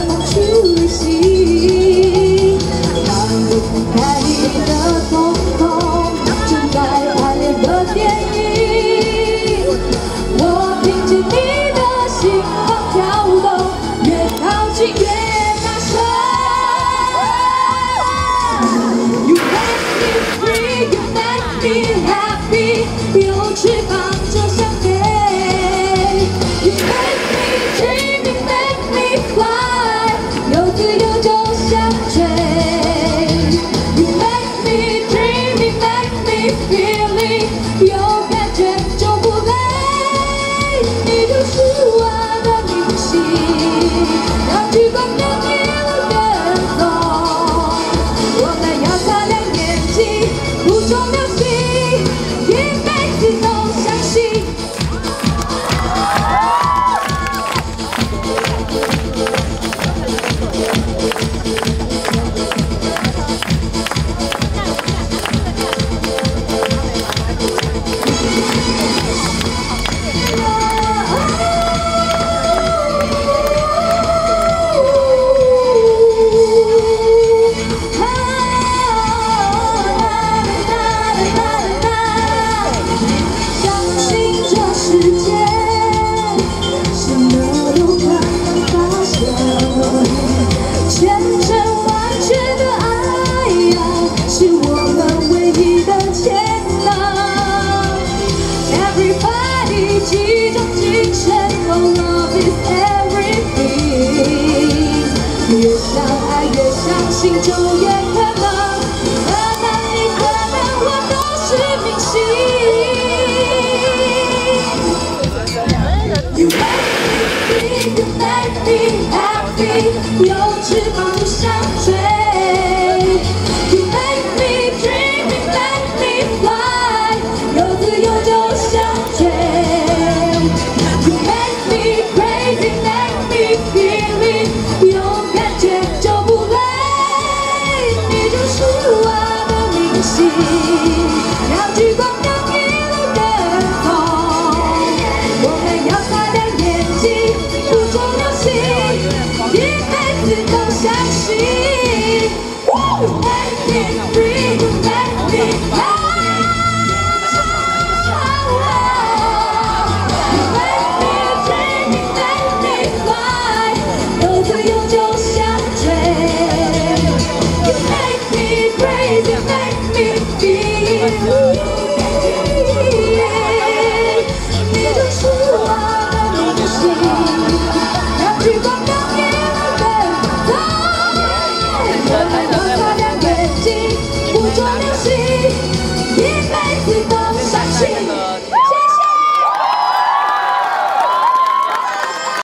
风去旅行。放不开你的瞳孔，正在排练的电影。我听见你的心房跳动，越靠近越大声。You make me free, you make me happy， 有翅膀就想飞。You make me dream, you make me fly， 有自由就想追。You make me dream, you make me feeling， 有感觉就不累。你就是我的明星，让聚光灯一路跟踪。我们要擦亮眼睛，不中流行，一辈子都相信。相信这世界，什么都可能发生。千真万确的爱呀，是我们唯一的潜能。Everybody 集中精神 ，Oh love is everything。越相爱越相信，就越可能。可能你可能我都是明星。You make me free, you make me happy， 有翅膀就想追。